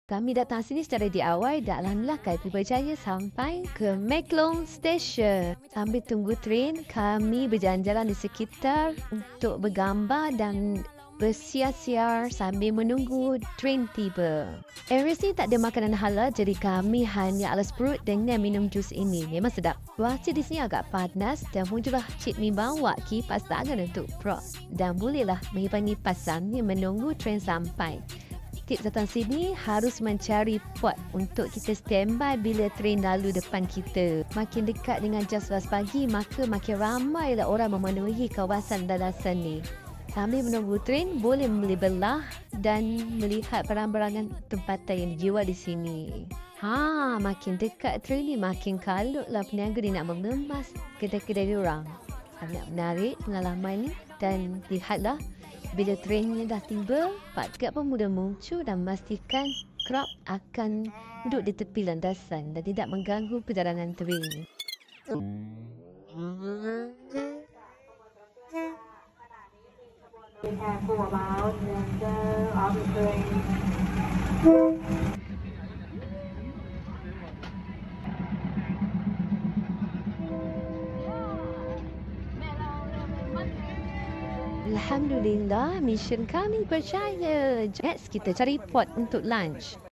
Kami datang sini secara diawal dan alhamdulillah kami berjaya sampai ke Meklong Station. Sambil tunggu train, kami berjalan-jalan di sekitar untuk bergambar dan bersiar-siar sambil menunggu train tiba. Area sini tak ada makanan halal, jadi kami hanya alas perut dengan minum jus ini. Memang sedap. Cuaca di sini agak panas dan muncullah Cik Mi bawa kipas tangan untuk prop. Dan bolehlah menghipangi pasangnya menunggu train sampai. Tips datang sini harus mencari pot untuk kita standby bila train lalu depan kita. Makin dekat dengan jam 11 pagi, maka makin ramailah orang memenuhi kawasan dalasan ni. Sambil menunggu train, boleh membeli belah dan melihat barang-barangan tempatan yang dijual di sini. Makin dekat train ni, makin kalutlah peniaga dia nak mengemas kedai-kedai diorang. Sangat menarik pengalaman ni dan lihatlah bila trainnya dah tiba, Pak pun mudah muncul dan memastikan crowd akan duduk di tepi landasan dan tidak mengganggu perjalanan train. Be careful about the of the train. Alhamdulillah, mission kami berjaya. Next, kita cari pot untuk lunch.